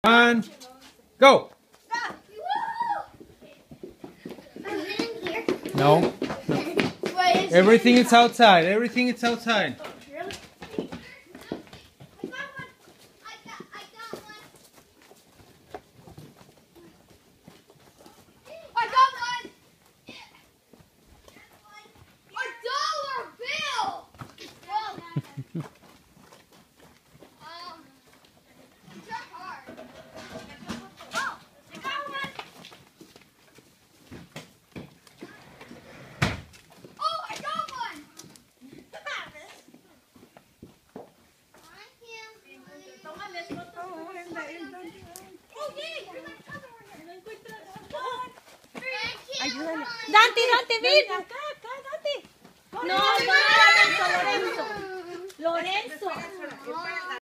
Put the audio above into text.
On, go. No. Everything is outside. Everything is outside. Dante, Dante, ven. Acá, Dante. No, no, Lorenzo. Lorenzo.